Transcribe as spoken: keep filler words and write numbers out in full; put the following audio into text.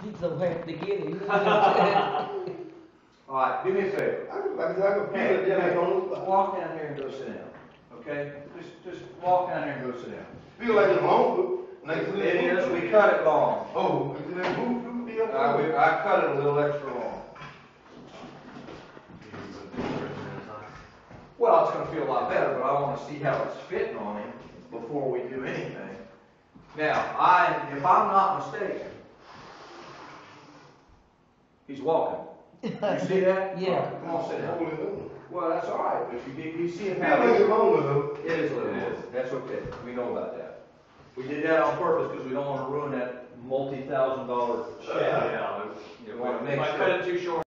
He's so happy to get it. All right, do me a favor. I can, like I said, I can feel it, just like on the spot. Walk down here and go sit down, okay? Just, just walk down here and go sit down. Feel like it's long, but next to It is, we cut it long. Oh, next to that booth, you can be up Uh, there. we, I cut it a little extra long. Well, it's gonna feel a lot better, but I wanna see how it's fitting on him before we do anything. Now, I, if I'm not mistaken, he's walking. You see that? Yeah. Come on, sit down. Hold it up. Well, that's all right, but you, you see him Feel how like it it's longer though. It is a little It more. is. That's okay. We know about that. We did that on purpose because we don't want to ruin that multi-thousand dollar shed. Yeah, We if wanna I- make if I sure. cut it too short.